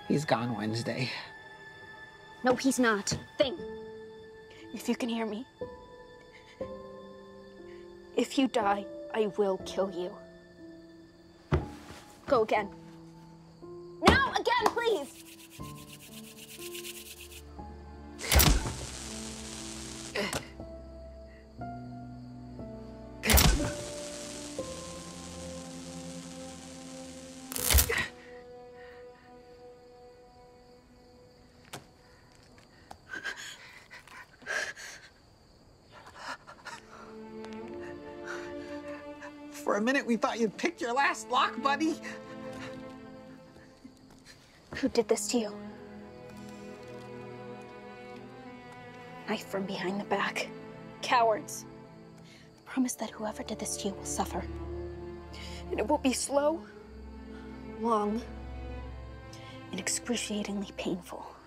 He's gone Wednesday. No, he's not. Thing. If you can hear me, if you die, I will kill you. Go again. Now, again, please! For a minute, we thought you'd picked your last lock, buddy. Who did this to you? Knife from behind the back. Cowards. Promise that whoever did this to you will suffer. And it will be slow, long, and excruciatingly painful.